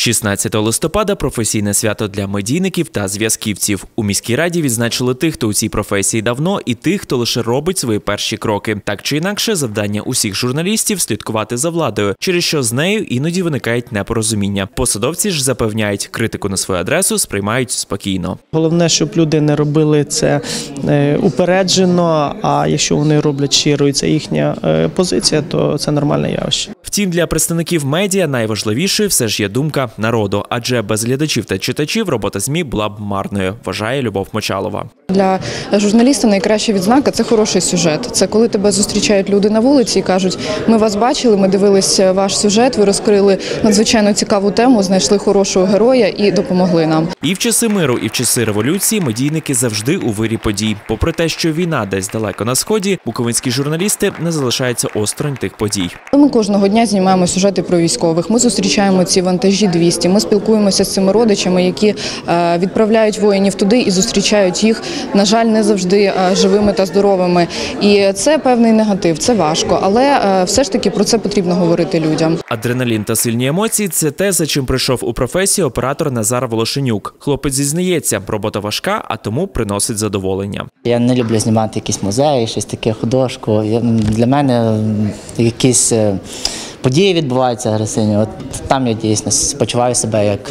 16 листопада – професійне свято для медійників та зв'язківців. У міській раді відзначили тих, хто у цій професії давно, і тих, хто лише робить свої перші кроки. Так чи інакше, завдання усіх журналістів – слідкувати за владою, через що з нею іноді виникають непорозуміння. Посадовці ж запевняють, критику на свою адресу сприймають спокійно. Головне, щоб люди не робили це упереджено, а якщо вони роблять щиро і це їхня позиція, то це нормальне явище. Втім, для представників медіа найважливішою все ж є думка народу, адже без глядачів та читачів робота ЗМІ була б марною, вважає Любов Мочалова. Для журналіста найкраща відзнака – це хороший сюжет. Це коли тебе зустрічають люди на вулиці і кажуть, ми вас бачили, ми дивилися ваш сюжет, ви розкрили надзвичайно цікаву тему, знайшли хорошого героя і допомогли нам. І в часи миру, і в часи революції медійники завжди у вирі подій. Попри те, що війна десь далеко на сході, буковинські журналісти не залишаються осторонь тих подій. Ми кожного дня знімаємо сюжети про військових, ми зустрічаємо ці вантажі 200, ми спілкуємося з цими родичами, які відправляють воїнів туди і зустрічають їх, на жаль, не завжди живими та здоровими. І це певний негатив, це важко, але все ж таки про це потрібно говорити людям. Адреналін та сильні емоції – це те, за чим прийшов у професію оператор Назар Волошенюк. Хлопець зізнається, робота важка, а тому приносить задоволення. Я не люблю знімати якісь музеї, щось таке, художку. Для мене якісь події відбуваються агресивні. От там я дійсно почуваю себе як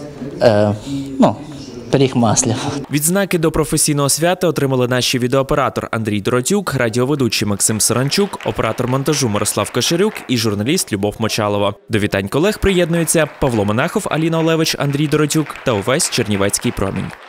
пиріг масла. Відзнаки до професійного свята отримали наші відеооператор Андрій Доротюк, радіоведучий Максим Саранчук, оператор монтажу Мирослав Каширюк і журналіст Любов Мочалова. До вітань колег приєднуються Павло Монахов, Аліна Олевич, Андрій Доротюк та увесь Чернівецький промінь.